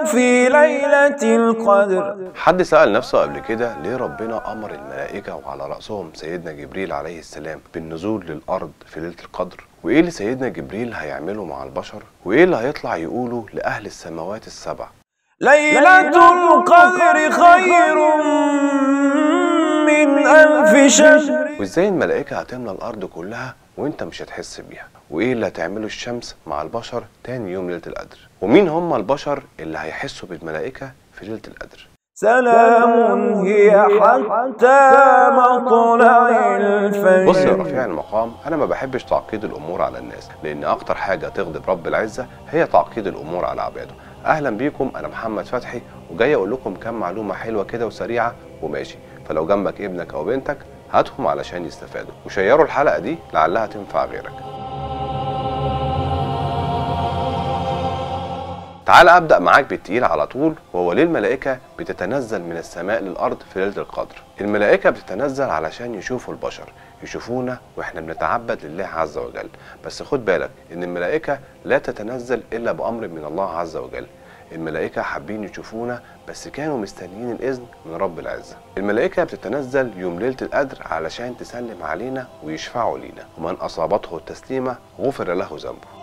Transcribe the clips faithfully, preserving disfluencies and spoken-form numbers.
في ليلة القدر. حد سأل نفسه قبل كده ليه ربنا أمر الملائكة وعلى رأسهم سيدنا جبريل عليه السلام بالنزول للأرض في ليلة القدر؟ وإيه اللي سيدنا جبريل هيعمله مع البشر؟ وإيه اللي هيطلع يقوله لأهل السماوات السبع؟ ليلة القدر خير من ألف شهر. وإزاي الملائكة هتملى الأرض كلها وإنت مش هتحس بيها؟ وإيه اللي هتعمله الشمس مع البشر تاني يوم ليلة القدر؟ ومين هم البشر اللي هيحسوا بالملائكة في ليلة القدر؟ سلام هي حتى مطلع الفجر. بص يا رفيع المقام، انا ما بحبش تعقيد الامور على الناس، لان اكتر حاجه تغضب رب العزه هي تعقيد الامور على عباده. اهلا بيكم، انا محمد فتحي وجاي اقول لكم كام معلومه حلوه كده وسريعه وماشي. فلو جنبك ابنك او بنتك هاتهم علشان يستفادوا، وشيروا الحلقه دي لعلها تنفع غيرك. تعال ابدا معاك بالتقيل على طول، وهو ليه الملائكه بتتنزل من السماء للارض في ليله القدر؟ الملائكه بتتنزل علشان يشوفوا البشر، يشوفونا واحنا بنتعبد لله عز وجل. بس خد بالك ان الملائكه لا تتنزل الا بامر من الله عز وجل. الملائكه حابين يشوفونا بس كانوا مستنيين الاذن من رب العزه. الملائكه بتتنزل يوم ليله القدر علشان تسلم علينا ويشفعوا لينا، ومن اصابته التسليمه غفر له ذنبه.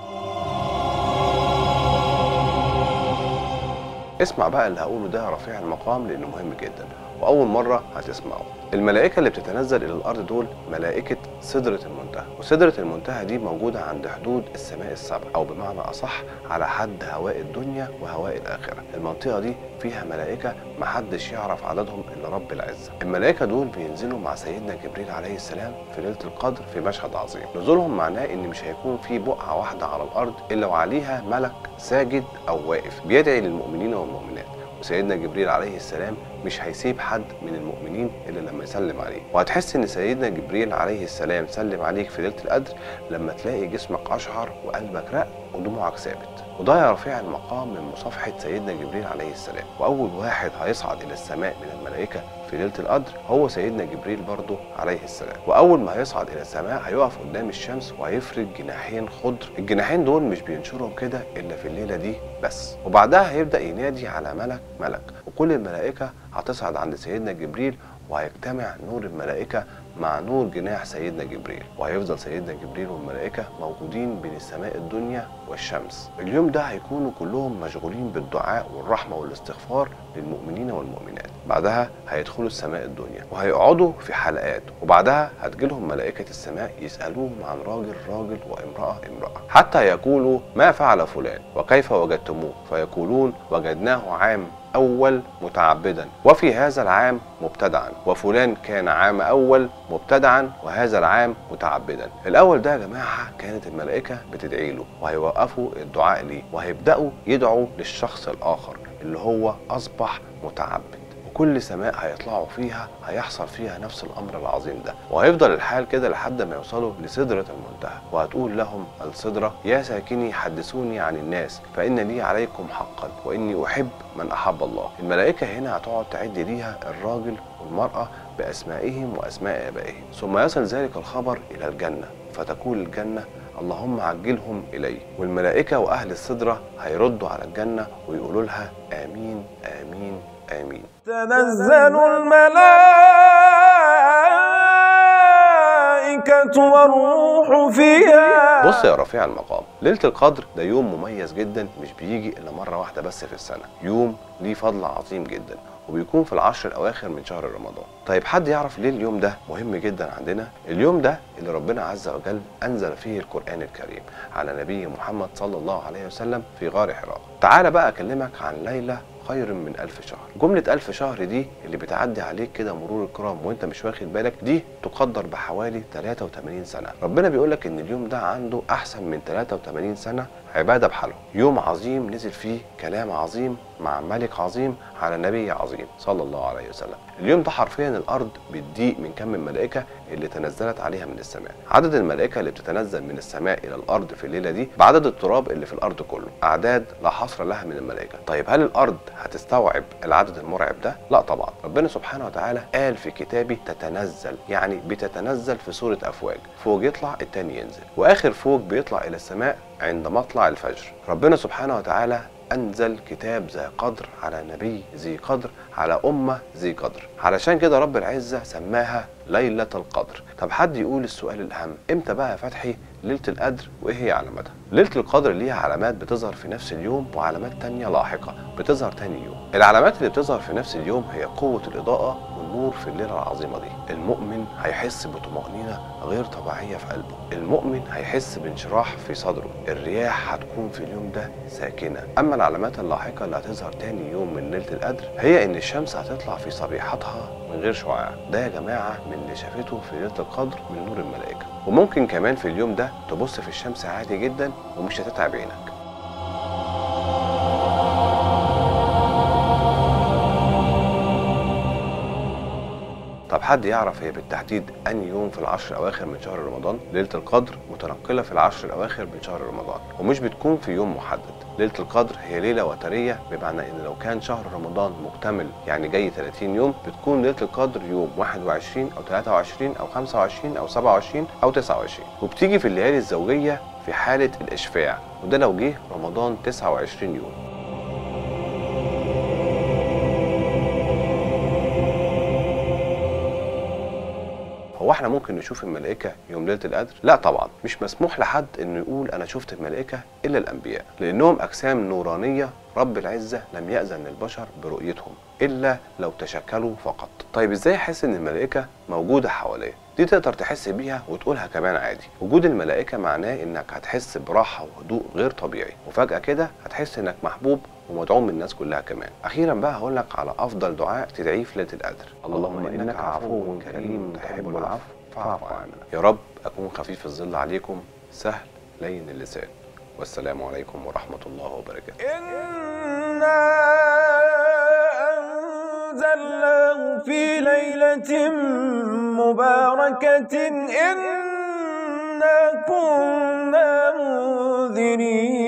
اسمع بقى اللي هقوله ده يا رفيع المقام لانه مهم جدا واول مره هتسمعه. الملائكه اللي بتتنزل الى الارض دول ملائكه سدره المنتهى، وسدره المنتهى دي موجوده عند حدود السماء السبع، او بمعنى اصح على حد هواء الدنيا وهواء الاخره. المنطقه دي فيها ملائكه محدش يعرف عددهم الا رب العزه. الملائكه دول بينزلوا مع سيدنا جبريل عليه السلام في ليله القدر في مشهد عظيم. نزولهم معناه ان مش هيكون في بقعه واحده على الارض الا وعليها ملك ساجد او واقف بيدعي للمؤمنين والمؤمنات. وسيدنا جبريل عليه السلام مش هيسيب حد من المؤمنين الا لما يسلم عليه. وهتحس ان سيدنا جبريل عليه السلام سلم عليك في ليله القدر لما تلاقي جسمك اشعر وقلبك رق ودموعك ثابت. وده يا رفيع المقام من مصافحه سيدنا جبريل عليه السلام. واول واحد هيصعد الى السماء من الملائكه في ليله القدر هو سيدنا جبريل برضه عليه السلام. واول ما هيصعد الى السماء هيقف قدام الشمس وهيفرد جناحين خضر. الجناحين دول مش بينشرهم كده الا في الليله دي بس. وبعدها هيبدا ينادي على ملك ملك، وكل الملائكه هتصعد عند سيدنا جبريل وهيجتمع نور الملائكة مع نور جناح سيدنا جبريل، وهيفضل سيدنا جبريل والملائكة موجودين بين السماء الدنيا والشمس. اليوم ده هيكونوا كلهم مشغولين بالدعاء والرحمة والاستغفار للمؤمنين والمؤمنات. بعدها هيدخلوا السماء الدنيا وهيقعدوا في حلقات، وبعدها هتجيلهم ملائكة السماء يسألوهم عن راجل راجل وامرأة امرأة، حتى يقولوا ما فعل فلان وكيف وجدتموه، فيقولون وجدناه عام أول متعبدا وفي هذا العام مبتدعا، وفلان كان عام أول مبتدعا وهذا العام متعبدا. الأول ده يا جماعة كانت الملائكة بتدعي له وهيوقفوا الدعاء ليه وهيبدأوا يدعوا للشخص الآخر اللي هو أصبح متعبد. وكل سماء هيطلعوا فيها هيحصل فيها نفس الامر العظيم ده، وهيفضل الحال كده لحد ما يوصلوا لسدرة المنتهى. وهتقول لهم السدرة يا ساكني حدثوني عن الناس فإن لي عليكم حقا وإني أحب من أحب الله. الملائكة هنا هتقعد تعد ليها الراجل والمرأة بأسمائهم وأسماء آبائهم، ثم يصل ذلك الخبر إلى الجنة فتقول الجنة اللهم عجلهم إلي. والملائكة وأهل السدرة هيردوا على الجنة ويقولوا لها آمين آمين آمين. تنزل الملائكة والروح فيها. بص يا رفيع المقام، ليلة القدر ده يوم مميز جدا، مش بيجي إلا مرة واحدة بس في السنة. يوم ليه فضل عظيم جدا وبيكون في العشر الأواخر من شهر رمضان. طيب حد يعرف ليه اليوم ده مهم جدا عندنا؟ اليوم ده اللي ربنا عز وجل أنزل فيه القرآن الكريم على نبي محمد صلى الله عليه وسلم في غار حراء. تعال بقى أكلمك عن ليلة خير من ألف شهر. جملة ألف شهر دي اللي بتعدي عليك كده مرور الكرام وانت مش واخد بالك، دي تقدر بحوالي ثلاثة وثمانين سنة. ربنا بيقولك ان اليوم ده عنده احسن من ثلاثة وثمانين سنة عبادة بحاله. يوم عظيم نزل فيه كلام عظيم مع ملك عظيم على نبي عظيم صلى الله عليه وسلم. اليوم ده حرفيا الارض بتضيق من كم الملائكة اللي تنزلت عليها من السماء. عدد الملائكة اللي بتتنزل من السماء الى الارض في الليلة دي بعدد التراب اللي في الارض كله، اعداد لا حصر لها من الملائكة. طيب هل الارض هتستوعب العدد المرعب ده؟ لا طبعا. ربنا سبحانه وتعالى قال في كتابه تتنزل، يعني بتتنزل في صورة افواج، فوج يطلع التاني ينزل، واخر فوج بيطلع الى السماء عند مطلع الفجر. ربنا سبحانه وتعالى أنزل كتاب ذي قدر على نبي ذي قدر على أمة ذي قدر. علشان كده رب العزة سماها ليلة القدر. طب حد يقول السؤال الأهم، إمتى بقى يا فتحي ليلة القدر وإيه هي علاماتها؟ ليلة القدر ليها علامات بتظهر في نفس اليوم وعلامات تانية لاحقة بتظهر تاني يوم. العلامات اللي بتظهر في نفس اليوم هي قوة الإضاءة والنور في الليلة العظيمة دي. المؤمن هيحس بطمأنينة غير طبيعية في قلبه، المؤمن هيحس بانشراح في صدره، الرياح هتكون في اليوم ده ساكنة. أما العلامات اللاحقة اللي هتظهر تاني يوم من ليلة القدر هي إن الشمس هتطلع في صبيحتها من غير شعاع. ده يا جماعة من اللي شافته في ليلة القدر من نور الملائكة. وممكن كمان في اليوم ده تبص في الشمس عادي جدا ومش هتتعب عينك. طب حد يعرف هي بالتحديد أنهي يوم في العشر الأواخر من شهر رمضان؟ ليلة القدر متنقلة في العشر الأواخر من شهر رمضان ومش بتكون في يوم محدد. ليلة القدر هي ليلة وترية، بمعنى إن لو كان شهر رمضان مكتمل يعني جاي ثلاثين يوم، بتكون ليلة القدر يوم واحد وعشرين أو ثلاثة وعشرين أو خمسة وعشرين أو سبعة وعشرين أو تسعة وعشرين، وبتيجي في الليالي الزوجية في حالة الإشفاع، وده لو جه رمضان تسعة وعشرين يوم. هو احنا ممكن نشوف الملائكة يوم ليلة القدر؟ لا طبعا، مش مسموح لحد انه يقول انا شفت الملائكة الا الانبياء، لانهم اجسام نورانية رب العزة لم يأذن للبشر برؤيتهم الا لو تشكلوا فقط. طيب ازاي احس ان الملائكة موجودة حواليا؟ دي تقدر تحس بيها وتقولها كمان عادي. وجود الملائكة معناه انك هتحس براحة وهدوء غير طبيعي، وفجأة كده هتحس انك محبوب ومدعوم من الناس كلها كمان. اخيرا بقى هقول لك على افضل دعاء تدعيه في ليله القدر: اللهم انك عفو كريم تحب العفو فاعف عنا. يا رب اكون خفيف الظل عليكم سهل لين اللسان، والسلام عليكم ورحمه الله وبركاته. إنا أنزلناه في ليلة مباركة إنا كنا منذرين.